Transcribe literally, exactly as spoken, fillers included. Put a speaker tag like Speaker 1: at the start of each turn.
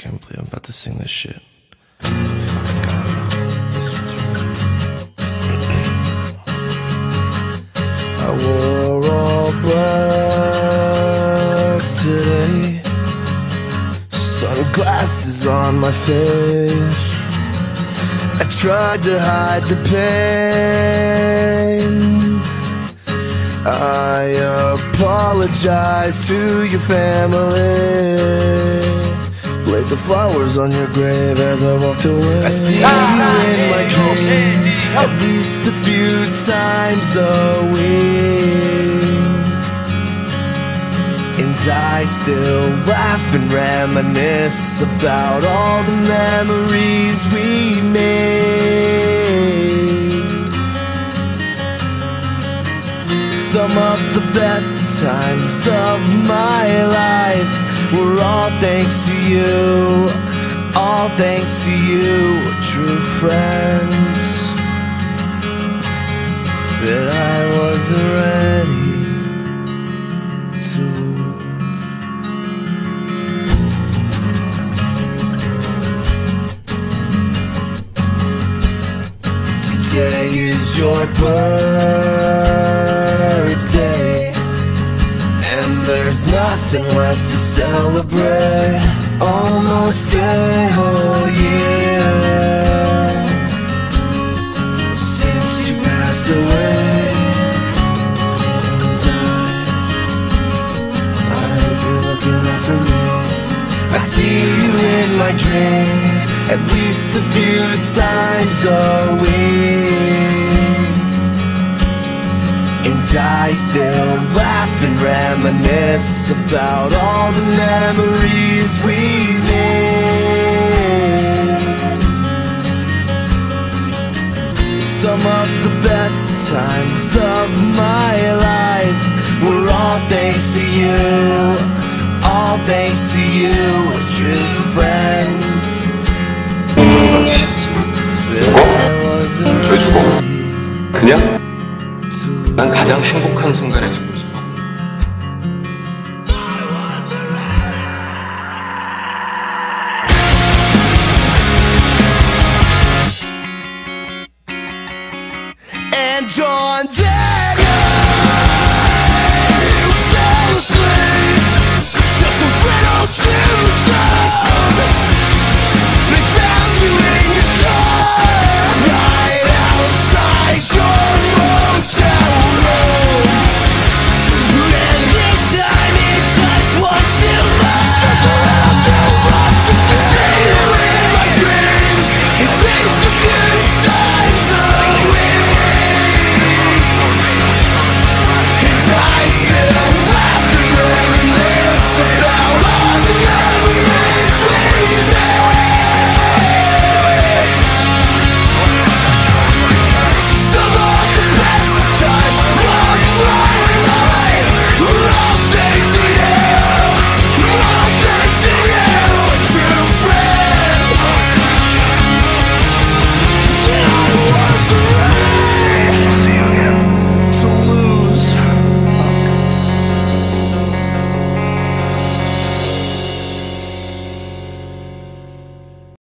Speaker 1: can't believe I'm about to sing this shit. Fucking got it. I wore all black today, sunglasses on my face. I tried to hide the pain. I apologize to your family. Laid the flowers on your grave as I walked away. I see you in my dreams at least a few times a week, and I still laugh and reminisce about all the memories we made. Some of the best times of my life were all thanks to you, all thanks to you, true friends that I wasn't ready to lose. Today is your birthday, and there's nothing left to celebrate. Almost a whole year since you passed away, and I, I hope you're looking out for me. I see you in my dreams at least a few times a week, and I still laugh and reminisce about all the memories we made. Some of the best times of my life were all thanks to you, all thanks to you, true friends.
Speaker 2: 죽어? 왜 죽어? 그냥? 난 가장 행복한 순간에 죽어.